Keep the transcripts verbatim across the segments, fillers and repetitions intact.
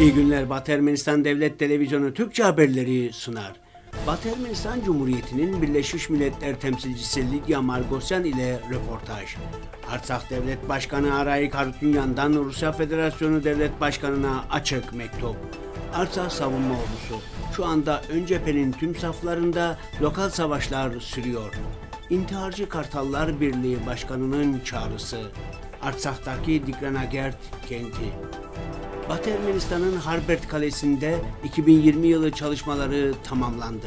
İyi günler. Batı Ermenistan Devlet Televizyonu Türkçe haberleri sunar. Batı Ermenistan Cumhuriyeti'nin Birleşmiş Milletler temsilcisi Lidya Margosyan ile röportaj. Artsakh Devlet Başkanı Arayik Harutyunyan'dan Rusya Federasyonu Devlet Başkanı'na açık mektup. Artsakh Savunma Ordusu. Şu anda ön cephenin tüm saflarında lokal savaşlar sürüyor. İntiharcı Kartallar Birliği Başkanı'nın çağrısı. Artsakh'taki Dikranagert kenti. Batı Ermenistan'ın Harbert Kalesi'nde iki bin yirmi yılı çalışmaları tamamlandı.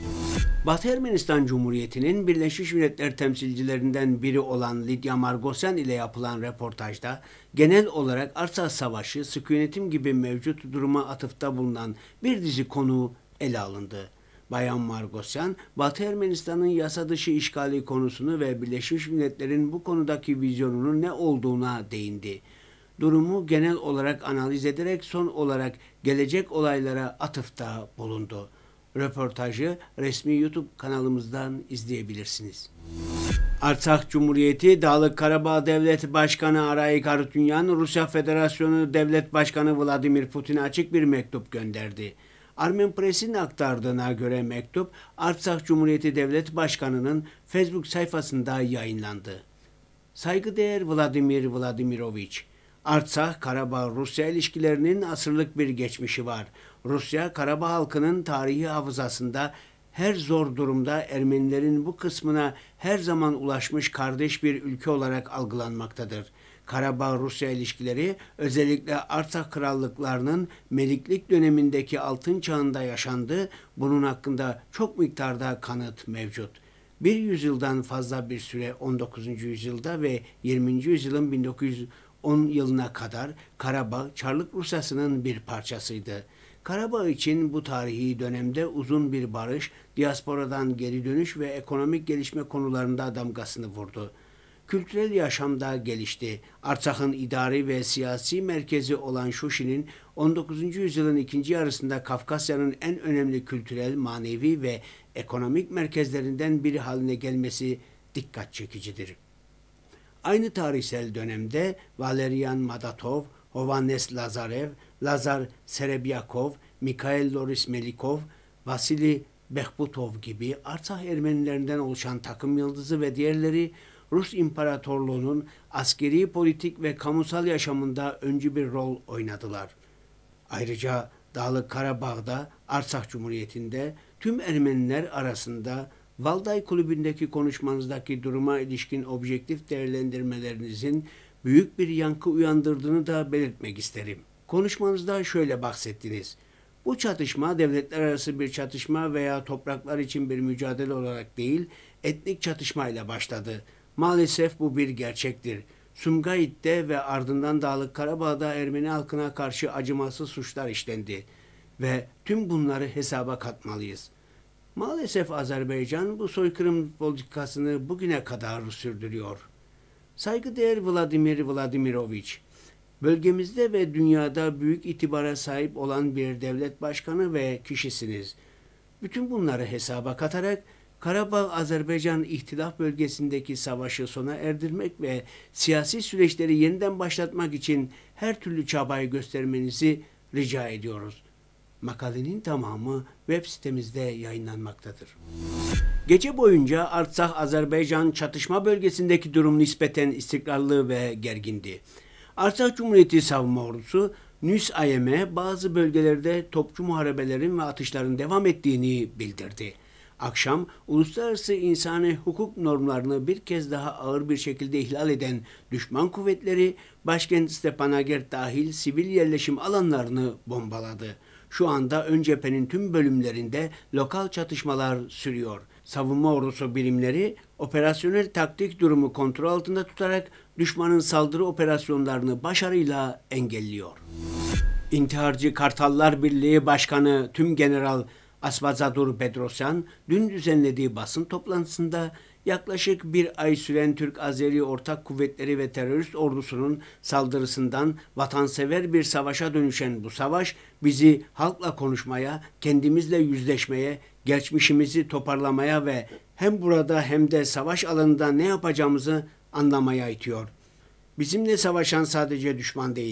Batı Ermenistan Cumhuriyeti'nin Birleşmiş Milletler temsilcilerinden biri olan Lidya Margosyan ile yapılan röportajda genel olarak Artsakh Savaşı, sükunetim gibi mevcut duruma atıfta bulunan bir dizi konu ele alındı. Bayan Margosyan, Batı Ermenistan'ın yasa dışı işgali konusunu ve Birleşmiş Milletler'in bu konudaki vizyonunun ne olduğuna değindi. Durumu genel olarak analiz ederek son olarak gelecek olaylara atıfta bulundu. Röportajı resmi YouTube kanalımızdan izleyebilirsiniz. Artsakh Cumhuriyeti Dağlık Karabağ Devlet Başkanı Arayik Harutyunyan, Rusya Federasyonu Devlet Başkanı Vladimir Putin'e açık bir mektup gönderdi. Armen Press'in aktardığına göre mektup, Artsakh Cumhuriyeti Devlet Başkanı'nın Facebook sayfasında yayınlandı. Saygıdeğer Vladimir Vladimirovich, Artsakh-Karabağ-Rusya ilişkilerinin asırlık bir geçmişi var. Rusya, Karabağ halkının tarihi hafızasında her zor durumda Ermenilerin bu kısmına her zaman ulaşmış kardeş bir ülke olarak algılanmaktadır. Karabağ-Rusya ilişkileri özellikle Artsakh krallıklarının meliklik dönemindeki altın çağında yaşandı. Bunun hakkında çok miktarda kanıt mevcut. Bir yüzyıldan fazla bir süre on dokuzuncu yüzyılda ve yirminci yüzyılın bin dokuz yüz on yılına kadar Karabağ, Çarlık Rusyası'nın bir parçasıydı. Karabağ için bu tarihi dönemde uzun bir barış, diasporadan geri dönüş ve ekonomik gelişme konularında damgasını vurdu. Kültürel yaşamda gelişti. Artsakh'ın idari ve siyasi merkezi olan Şuşi'nin on dokuzuncu yüzyılın ikinci yarısında Kafkasya'nın en önemli kültürel, manevi ve ekonomik merkezlerinden biri haline gelmesi dikkat çekicidir. Aynı tarihsel dönemde Valerian Madatov, Hovannes Lazarev, Lazar Serebyakov, Mikhail Loris Melikov, Vasili Behbutov gibi Artsakh Ermenilerinden oluşan takım yıldızı ve diğerleri Rus İmparatorluğu'nun askeri, politik ve kamusal yaşamında öncü bir rol oynadılar. Ayrıca Dağlık Karabağ'da, Artsakh Cumhuriyeti'nde tüm Ermeniler arasında Valday Kulübü'ndeki konuşmanızdaki duruma ilişkin objektif değerlendirmelerinizin büyük bir yankı uyandırdığını da belirtmek isterim. Konuşmanızda şöyle bahsettiniz. Bu çatışma devletler arası bir çatışma veya topraklar için bir mücadele olarak değil, etnik çatışmayla başladı. Maalesef bu bir gerçektir. Sumgayit'te ve ardından Dağlık Karabağ'da Ermeni halkına karşı acımasız suçlar işlendi ve tüm bunları hesaba katmalıyız. Maalesef Azerbaycan bu soykırım politikasını bugüne kadar sürdürüyor. Saygıdeğer Vladimir Vladimirovich, bölgemizde ve dünyada büyük itibara sahip olan bir devlet başkanı ve kişisiniz. Bütün bunları hesaba katarak Karabağ-Azerbaycan ihtilaf bölgesindeki savaşı sona erdirmek ve siyasi süreçleri yeniden başlatmak için her türlü çabayı göstermenizi rica ediyoruz. Makalenin tamamı web sitemizde yayınlanmaktadır. Gece boyunca Artsakh-Azerbaycan çatışma bölgesindeki durum nispeten istikrarlı ve gergindi. Artsakh Cumhuriyeti Savunma Ordusu, NÜSAYM'e bazı bölgelerde topçu muharebelerin ve atışların devam ettiğini bildirdi. Akşam, uluslararası insani hukuk normlarını bir kez daha ağır bir şekilde ihlal eden düşman kuvvetleri, başkent Stepanakert dahil sivil yerleşim alanlarını bombaladı. Şu anda ön cephenin tüm bölümlerinde lokal çatışmalar sürüyor. Savunma ordusu birimleri operasyonel taktik durumu kontrol altında tutarak düşmanın saldırı operasyonlarını başarıyla engelliyor. İntiharcı Kartallar Birliği Başkanı Tümgeneral Asvazadur Bedrosyan dün düzenlediği basın toplantısında yaklaşık bir ay süren Türk-Azeri Ortak Kuvvetleri ve terörist ordusunun saldırısından vatansever bir savaşa dönüşen bu savaş bizi halkla konuşmaya, kendimizle yüzleşmeye, geçmişimizi toparlamaya ve hem burada hem de savaş alanında ne yapacağımızı anlamaya itiyor. Bizimle savaşan sadece düşman değil,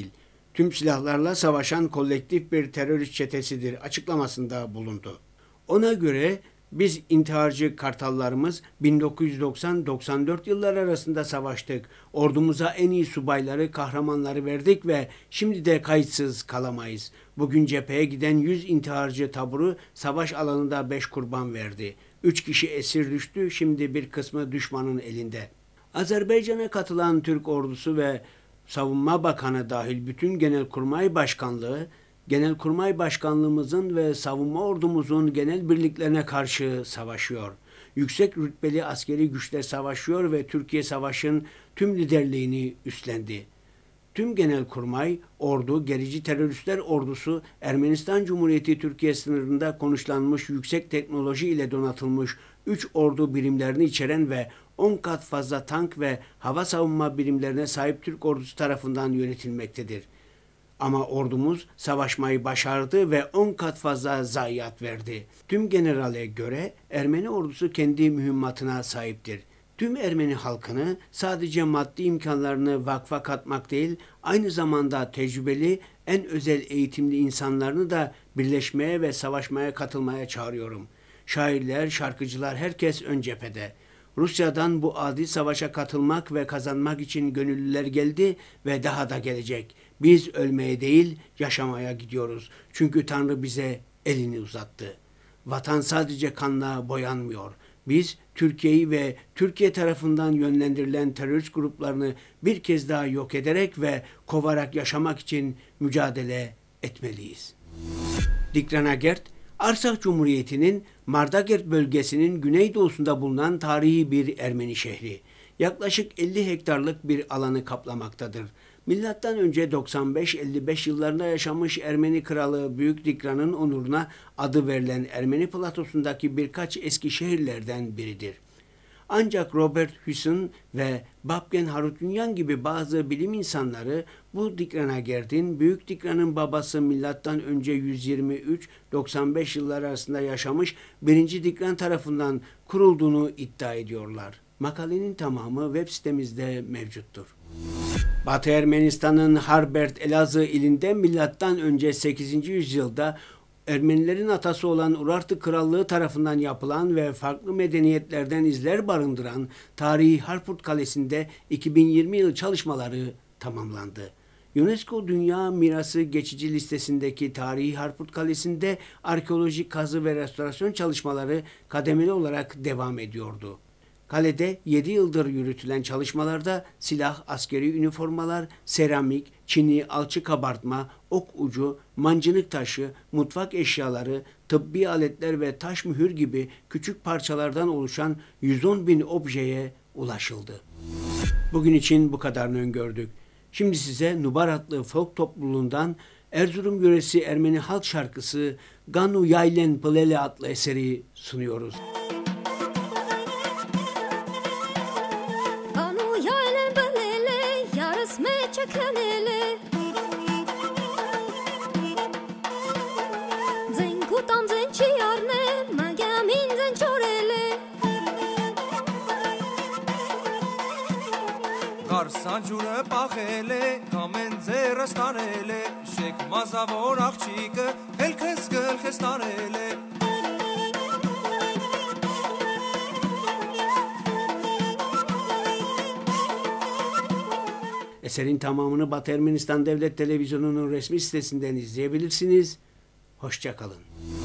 tüm silahlarla savaşan kolektif bir terörist çetesidir açıklamasında bulundu. Ona göre biz intiharcı kartallarımız bin dokuz yüz doksan doksan dört yıllar arasında savaştık. Ordumuza en iyi subayları, kahramanları verdik ve şimdi de kayıtsız kalamayız. Bugün cepheye giden yüz intiharcı taburu savaş alanında beş kurban verdi. üç kişi esir düştü, şimdi bir kısmı düşmanın elinde. Azerbaycan'a katılan Türk ordusu ve Savunma Bakanı dahil bütün Genelkurmay Başkanlığı, Genelkurmay Başkanlığımızın ve savunma ordumuzun genel birliklerine karşı savaşıyor. Yüksek rütbeli askeri güçler savaşıyor ve Türkiye savaşın tüm liderliğini üstlendi. Tüm Genelkurmay, ordu, gerici teröristler ordusu, Ermenistan Cumhuriyeti Türkiye sınırında konuşlanmış yüksek teknoloji ile donatılmış üç ordu birimlerini içeren ve on kat fazla tank ve hava savunma birimlerine sahip Türk ordusu tarafından yönetilmektedir. Ama ordumuz savaşmayı başardı ve on kat fazla zayiat verdi. Tüm generale göre Ermeni ordusu kendi mühimmatına sahiptir. Tüm Ermeni halkını sadece maddi imkanlarını vakfa katmak değil, aynı zamanda tecrübeli, en özel eğitimli insanlarını da birleşmeye ve savaşmaya katılmaya çağırıyorum. Şairler, şarkıcılar, herkes ön cephede. Rusya'dan bu adil savaşa katılmak ve kazanmak için gönüllüler geldi ve daha da gelecek. Biz ölmeye değil, yaşamaya gidiyoruz. Çünkü Tanrı bize elini uzattı. Vatan sadece kanla boyanmıyor. Biz Türkiye'yi ve Türkiye tarafından yönlendirilen terörist gruplarını bir kez daha yok ederek ve kovarak yaşamak için mücadele etmeliyiz. Dikranagert, Arsak Cumhuriyeti'nin Mardagert bölgesinin güneydoğusunda bulunan tarihi bir Ermeni şehri. Yaklaşık elli hektarlık bir alanı kaplamaktadır. Milattan önce doksan beş elli beş yıllarında yaşamış Ermeni kralı Büyük Dikran'ın onuruna adı verilen Ermeni platosundaki birkaç eski şehirlerden biridir. Ancak Robert Hüsn ve Babken Harutyunyan gibi bazı bilim insanları bu Dikranagert'in Büyük Dikran'ın babası milattan önce yüz yirmi üç doksan beş yıllar arasında yaşamış birinci Dikran tarafından kurulduğunu iddia ediyorlar. Makalenin tamamı web sitemizde mevcuttur. Batı Ermenistan'ın Harbert Elazığ ilinde milattan önce sekizinci yüzyılda Ermenilerin atası olan Urartu Krallığı tarafından yapılan ve farklı medeniyetlerden izler barındıran tarihi Harput Kalesi'nde iki bin yirmi yıl çalışmaları tamamlandı. UNESCO Dünya Mirası geçici listesindeki tarihi Harput Kalesi'nde arkeolojik kazı ve restorasyon çalışmaları kademeli olarak devam ediyordu. Kalede yedi yıldır yürütülen çalışmalarda silah, askeri üniformalar, seramik, çini, alçı kabartma, ok ucu, mancınık taşı, mutfak eşyaları, tıbbi aletler ve taş mühür gibi küçük parçalardan oluşan yüz on bin objeye ulaşıldı. Bugün için bu kadarını öngördük. Şimdi size Nubar adlı folk topluluğundan Erzurum yöresi Ermeni halk şarkısı Ganu Yaylen Plele adlı eseri sunuyoruz. Sancure pahele, kamen zerras tarele, shek mazavor աղջիկը, խելքես գլխես տարele. Eserin tamamını Batı Ermenistan Devlet Televizyonu'nun resmi sitesinden izleyebilirsiniz. Hoşça kalın.